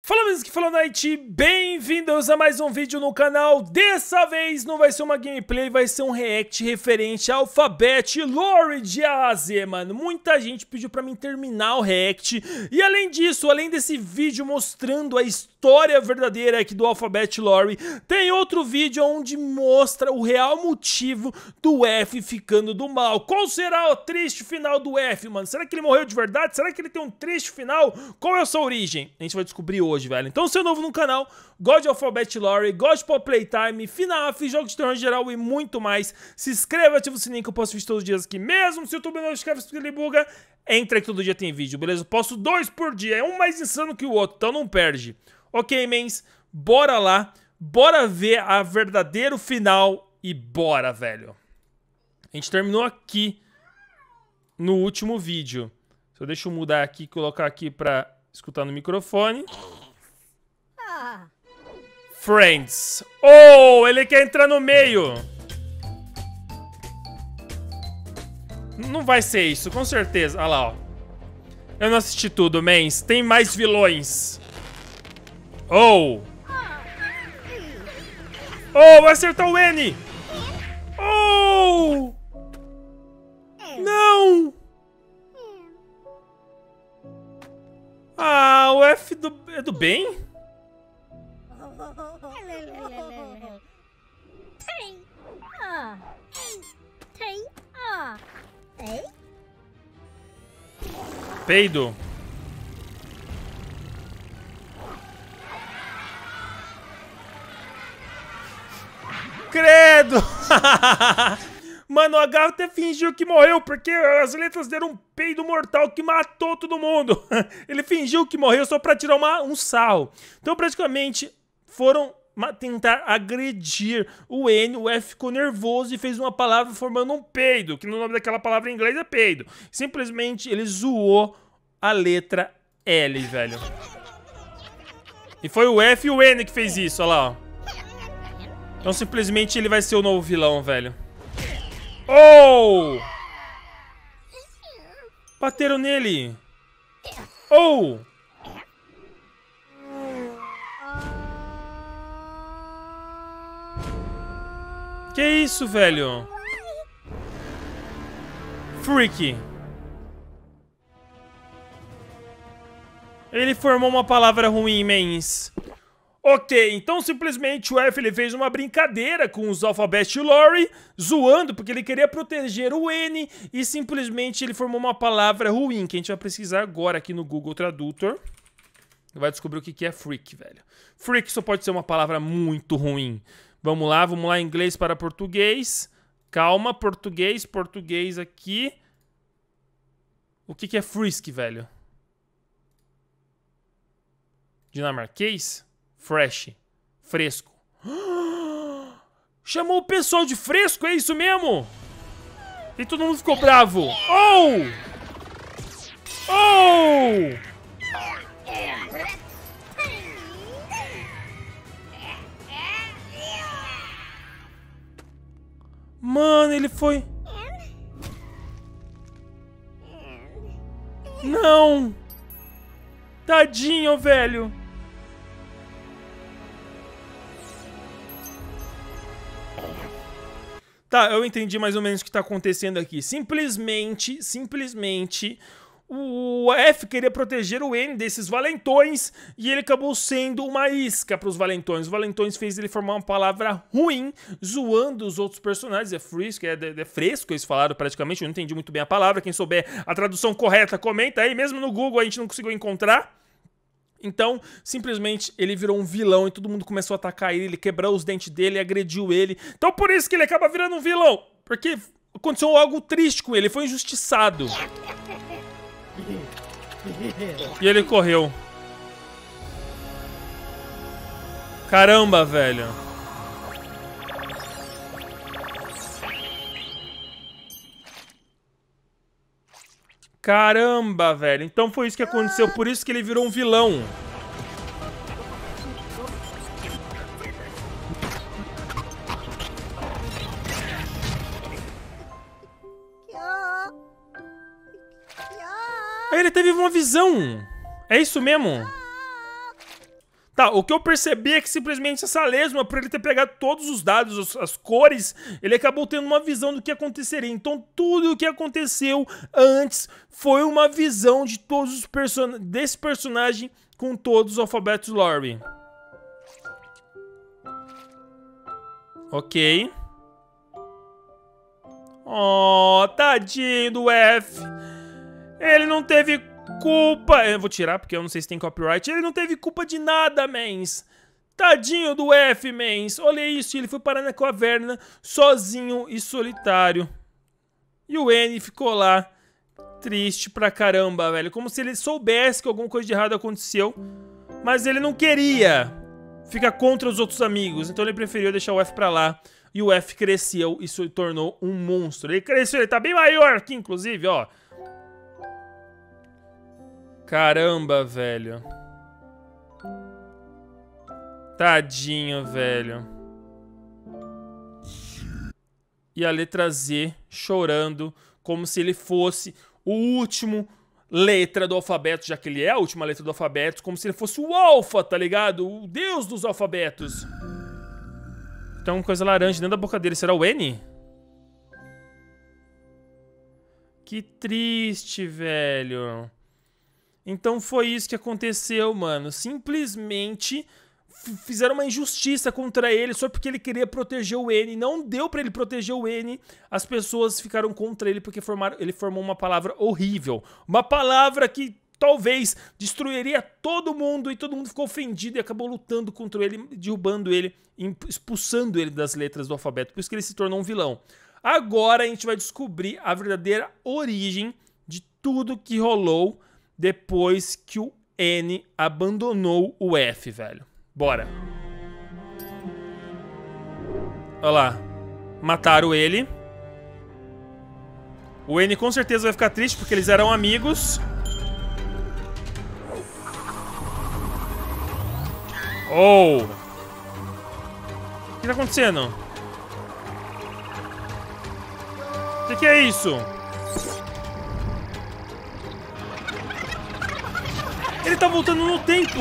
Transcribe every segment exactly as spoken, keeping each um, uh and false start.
Fala mesmo que fala Night, bem-vindos a mais um vídeo no canal. Dessa vez não vai ser uma gameplay, vai ser um react referente ao Alphabet Lore de A a Z, mano. Muita gente pediu pra mim terminar o react. E além disso, além desse vídeo mostrando a história verdadeira aqui do Alphabet Lore, tem outro vídeo onde mostra o real motivo do F ficando do mal. Qual será o triste final do F, mano? Será que ele morreu de verdade? Será que ele tem um triste final? Qual é a sua origem? A gente vai descobrir hoje. Hoje, velho. Então, se é novo no canal, gosta de Alphabet Lore, gosta de Pop Playtime, F NAF, jogos de terror em geral e muito mais, se inscreva, ativa o sininho que eu posto vídeo todos os dias aqui mesmo. Se o YouTube não escreve, se ele buga, entra que todo dia tem vídeo, beleza? Eu posto dois por dia, é um mais insano que o outro, então não perde. Ok, mens, bora lá, bora ver a verdadeiro final e bora, velho. A gente terminou aqui no último vídeo. Só deixa eu mudar aqui, colocar aqui pra escutar no microfone. Friends. Oh, ele quer entrar no meio. Não vai ser isso, com certeza. Olha lá, ó. Eu não assisti tudo, mens. Tem mais vilões. Oh. Oh, vai acertar o N. Oh. Não. Ah, o F do, é do bem? Peido. Credo! Mano, o H até fingiu que morreu, porque as letras deram um peido mortal que matou todo mundo. Ele fingiu que morreu só pra tirar uma, um sarro. Então, praticamente, foram tentar agredir o N. O F ficou nervoso e fez uma palavra formando um peido, que no nome daquela palavra em inglês é peido. Simplesmente, ele zoou a letra L, velho. E foi o F e o N que fez isso, olha lá, ó. Então, simplesmente, ele vai ser o novo vilão, velho. Oh! Bateram nele. Oh! Que isso, velho? Freak. Ele formou uma palavra ruim, mens. Ok, então simplesmente o F ele fez uma brincadeira com os Alphabet Lore, zoando, porque ele queria proteger o N, e simplesmente ele formou uma palavra ruim, que a gente vai pesquisar agora aqui no Google Tradutor. Vai descobrir o que é freak, velho. Freak só pode ser uma palavra muito ruim. Vamos lá, vamos lá, inglês para português. Calma, português, português aqui. O que é frisk, velho? Dinamarquês? Fresh. Fresco. Chamou o pessoal de fresco, é isso mesmo? E todo mundo ficou bravo. Oh! Oh! Mano, ele foi... Não! Tadinho, velho. Tá, eu entendi mais ou menos o que tá acontecendo aqui. Simplesmente, simplesmente, o F queria proteger o N desses valentões e ele acabou sendo uma isca pros valentões. Os valentões fez ele formar uma palavra ruim, zoando os outros personagens. É fresco, é, é, é fresco, eles falaram praticamente. Eu não entendi muito bem a palavra. Quem souber a tradução correta, comenta aí. Mesmo no Google a gente não conseguiu encontrar. Então, simplesmente, ele virou um vilão e todo mundo começou a atacar ele, ele quebrou os dentes dele, agrediu ele. Então, por isso que ele acaba virando um vilão. Porque aconteceu algo triste com ele, ele foi injustiçado. E ele correu. Caramba, velho. Caramba, velho. Então foi isso que aconteceu. Por isso que ele virou um vilão. Aí ele teve uma visão. É isso mesmo? Tá, o que eu percebi é que simplesmente essa lesma, por ele ter pegado todos os dados, as cores, ele acabou tendo uma visão do que aconteceria. Então tudo o que aconteceu antes foi uma visão de todos os person desse personagem com todos os alfabetos lore. Ok. Oh, tadinho do F. Ele não teve culpa. Eu vou tirar porque eu não sei se tem copyright. Ele não teve culpa de nada, mens. Tadinho do F, mens. Olha isso, ele foi parar na caverna sozinho e solitário. E o N ficou lá, triste pra caramba, velho. Como se ele soubesse que alguma coisa de errado aconteceu. Mas ele não queria ficar contra os outros amigos. Então ele preferiu deixar o F pra lá. E o F cresceu e se tornou um monstro. Ele cresceu, ele tá bem maior aqui, inclusive, ó. Caramba, velho. Tadinho, velho. E a letra Z chorando como se ele fosse o último letra do alfabeto, já que ele é a última letra do alfabeto, como se ele fosse o alfa, tá ligado? O deus dos alfabetos. Então, coisa laranja dentro da boca dele. Será o N? Que triste, velho. Então foi isso que aconteceu, mano. Simplesmente fizeram uma injustiça contra ele só porque ele queria proteger o N. Não deu pra ele proteger o N. As pessoas ficaram contra ele porque formaram, ele formou uma palavra horrível. Uma palavra que talvez destruiria todo mundo e todo mundo ficou ofendido e acabou lutando contra ele, derrubando ele, expulsando ele das letras do alfabeto. Por isso que ele se tornou um vilão. Agora a gente vai descobrir a verdadeira origem de tudo que rolou depois que o N abandonou o F, velho. Bora. Olha lá. Mataram ele. O N com certeza vai ficar triste porque eles eram amigos. Oh! O que tá acontecendo? O que, que é isso? Ele tá voltando no tempo!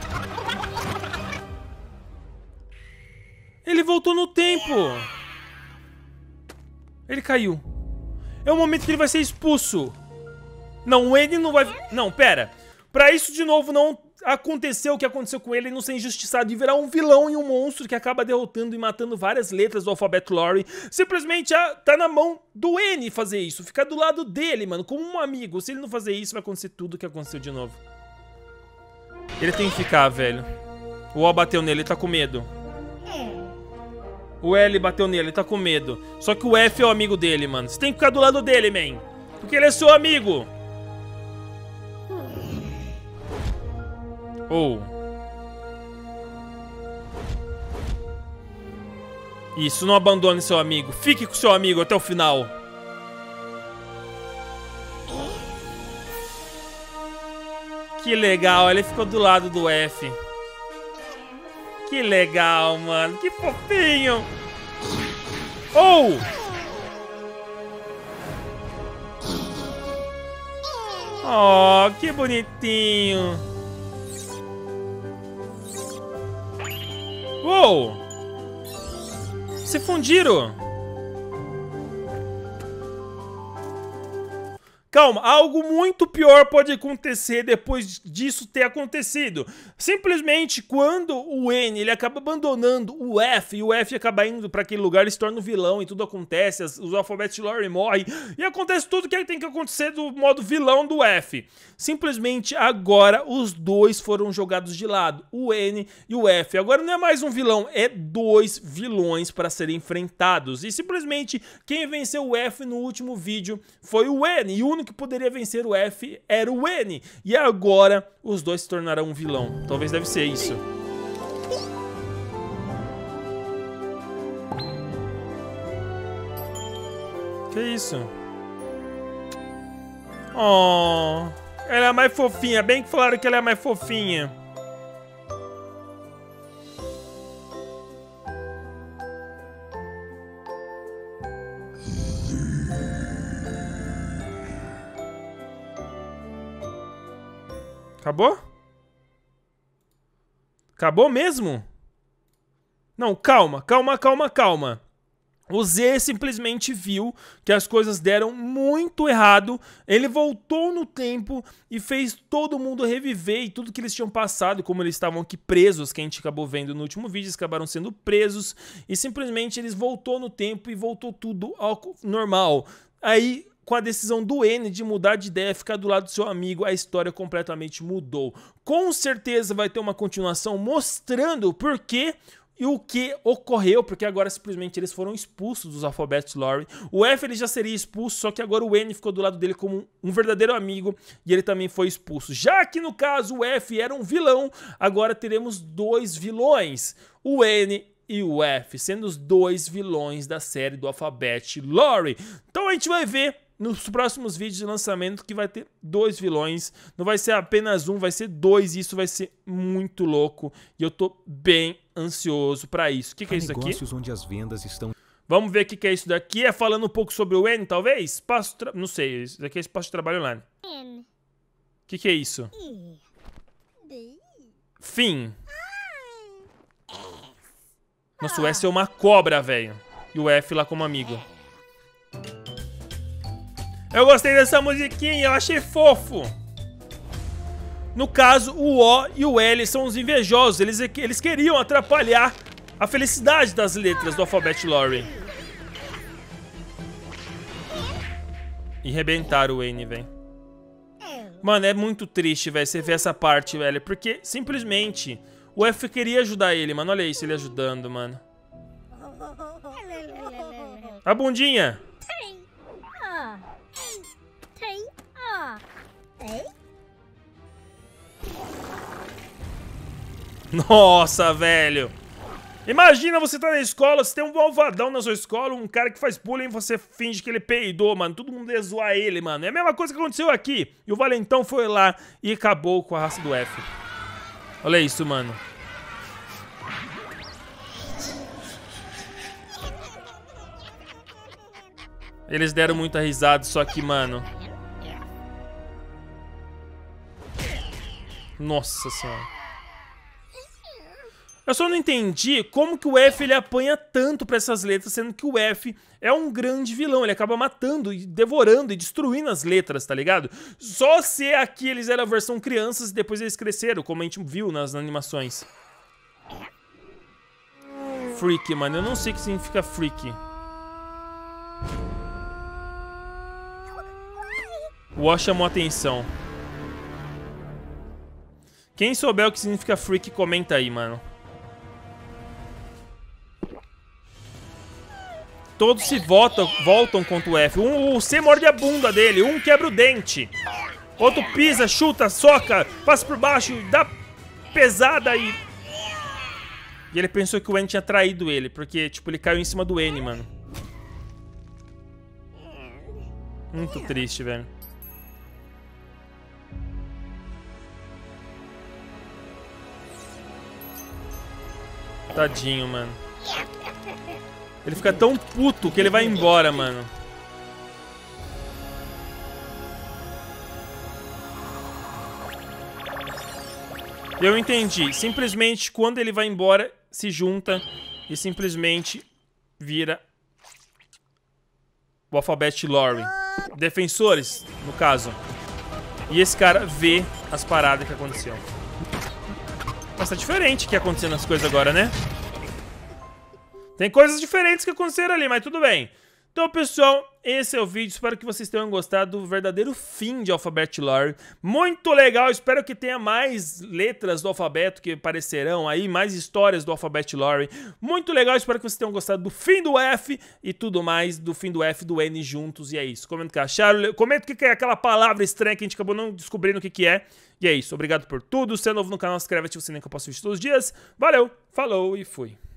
Ele voltou no tempo! Ele caiu. É o momento que ele vai ser expulso. Não, o N não vai... Não, pera. Pra isso de novo não acontecer o que aconteceu com ele, ele não ser injustiçado e virar um vilão e um monstro que acaba derrotando e matando várias letras do alfabeto lore. Simplesmente ah, tá na mão do N fazer isso. Ficar do lado dele, mano, como um amigo. Se ele não fazer isso, vai acontecer tudo o que aconteceu de novo. Ele tem que ficar, velho. O O bateu nele, ele tá com medo. O L bateu nele, ele tá com medo. Só que o F é o amigo dele, mano. Você tem que ficar do lado dele, man. Porque ele é seu amigo. Oh. Isso, não abandone seu amigo. Fique com seu amigo até o final. Que legal, ele ficou do lado do F. Que legal, mano. Que fofinho. Oh! Oh, que bonitinho. Uou! Se fundiram. Calma, algo muito pior pode acontecer depois disso ter acontecido. Simplesmente quando o N ele acaba abandonando o F e o F acaba indo pra aquele lugar, ele se torna um vilão e tudo acontece, as, os alfabetos de lore morrem e acontece tudo que tem que acontecer do modo vilão do F. Simplesmente agora os dois foram jogados de lado, o N e o F. Agora não é mais um vilão, é dois vilões para serem enfrentados. E simplesmente quem venceu o F no último vídeo foi o N e o único que poderia vencer o F era o N. E agora os dois se tornarão um vilão. Talvez deve ser isso. Que isso? Oh, ela é mais fofinha. Bem que falaram que ela é mais fofinha. Acabou? Acabou mesmo? Não, calma, calma, calma, calma. O Z simplesmente viu que as coisas deram muito errado, ele voltou no tempo e fez todo mundo reviver e tudo que eles tinham passado, como eles estavam aqui presos, que a gente acabou vendo no último vídeo, eles acabaram sendo presos e simplesmente eles voltou no tempo e voltou tudo ao normal. Aí, com a decisão do N de mudar de ideia, ficar do lado do seu amigo, a história completamente mudou. Com certeza vai ter uma continuação mostrando por que e o que ocorreu, porque agora simplesmente eles foram expulsos dos Alphabet Lore. O F ele já seria expulso, só que agora o N ficou do lado dele como um verdadeiro amigo e ele também foi expulso. Já que no caso o F era um vilão, agora teremos dois vilões, o N e o F, sendo os dois vilões da série do Alphabet Lore. Então a gente vai ver nos próximos vídeos de lançamento que vai ter dois vilões, não vai ser apenas um, vai ser dois, e isso vai ser muito louco, e eu tô bem ansioso pra isso. O que, que é isso aqui? Onde as vendas estão... Vamos ver o que, que é isso daqui, é falando um pouco sobre o N, talvez? Espaço tra... Não sei, isso daqui é espaço de trabalho online. O que, que é isso? Fim. Nossa, o S é uma cobra, velho, e o F lá como amigo. Eu gostei dessa musiquinha, eu achei fofo. No caso, o O e o L são os invejosos. Eles, eles queriam atrapalhar a felicidade das letras do Alphabet Lore. E rebentaram o N, velho. Mano, é muito triste, velho, você ver essa parte, velho. Porque, simplesmente, o F queria ajudar ele, mano. Olha isso, ele ajudando, mano. A bundinha. Nossa, velho. Imagina você tá na escola, você tem um malvadão na sua escola, um cara que faz bullying, você finge que ele peidou, mano. Todo mundo ia zoar ele, mano. É a mesma coisa que aconteceu aqui. E o Valentão foi lá e acabou com a raça do F. Olha isso, mano. Eles deram muita risada, só que, mano... Nossa senhora. Eu só não entendi como que o F ele apanha tanto pra essas letras, sendo que o F é um grande vilão. Ele acaba matando, e devorando e destruindo as letras, tá ligado? Só se aqui eles eram a versão crianças e depois eles cresceram, como a gente viu nas animações. Freak, mano. Eu não sei o que significa freak. O O chamou a atenção. Quem souber o que significa freak, comenta aí, mano. Todos se voltam, voltam contra o F. Um, o C morde a bunda dele, um quebra o dente. Outro pisa, chuta, soca, passa por baixo, dá pesada e... E ele pensou que o N tinha traído ele, porque, tipo, ele caiu em cima do N, mano. Muito triste, velho. Tadinho, mano. Ele fica tão puto que ele vai embora, mano. Eu entendi. Simplesmente, quando ele vai embora, se junta e simplesmente vira o Alphabet Lore. Defensores, no caso. E esse cara vê as paradas que aconteceram. Mas tá diferente o que acontecendo nas coisas agora, né? Tem coisas diferentes que aconteceram ali, mas tudo bem. Então, pessoal, esse é o vídeo. Espero que vocês tenham gostado do verdadeiro fim de Alphabet Lore. Muito legal. Espero que tenha mais letras do alfabeto que aparecerão aí, mais histórias do Alphabet Lore. Muito legal. Espero que vocês tenham gostado do fim do F e tudo mais, do fim do F e do N juntos. E é isso. Comenta o que acharam. Comenta o que é aquela palavra estranha que a gente acabou não descobrindo o que que é. E é isso. Obrigado por tudo. Se é novo no canal, se inscreve, ativa o sininho que eu posto vídeo todos os dias. Valeu, falou e fui.